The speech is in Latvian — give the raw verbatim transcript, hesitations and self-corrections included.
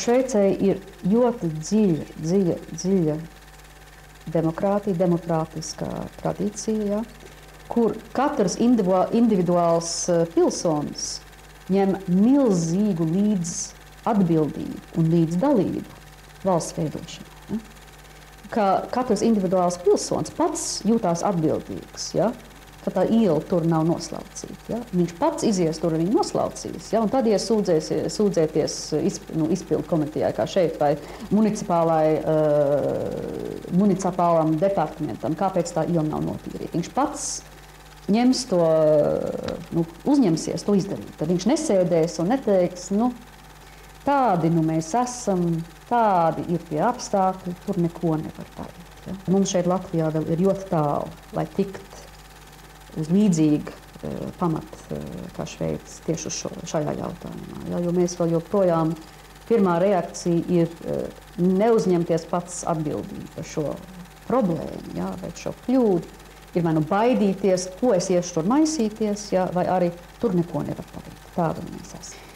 Šveicē ir ļoti dziļa, dziļa, dziļa demokrātija, demokrātiskā tradīcija, ja, kur katrs individuāls pilsonis ņem milzīgu līdz atbildību un līdz dalību valsts veidošanā. Ja. Ka katrs individuāls pilsonis pats jūtās atbildīgs, ja, ka tā iela tur nav noslaucīta. Ja. Viņš pats izies tur un viņu noslaucīs, ja, un tad ies sūdzēties izp, nu, izpildu komitejai, kā šeit, vai municipālai, uh, municipālam departamentam, kāpēc tā iela nav notīrīta. Viņš pats ņems to, nu, uzņemsies to izdarīt. Tad viņš nesēdēs un neteiks, nu, tādi nu mēs esam, tādi ir tie apstākļi, tur neko nevar darīt. Ja. Mums šeit Latvijā vēl ir ļoti tālu, lai tikt uz līdzīgu uh, pamatu uh, kā Šveicis tieši uz šo, šajā jautājumā. Ja, jo mēs vēl joprojām, pirmā reakcija ir uh, neuzņemties pats atbildību par šo problēmu, ja, vai šo kļūdu. Ir vai nu baidīties, ko es iešu tur maisīties, ja, vai arī tur neko nevar darīt. Tāda mēs esam.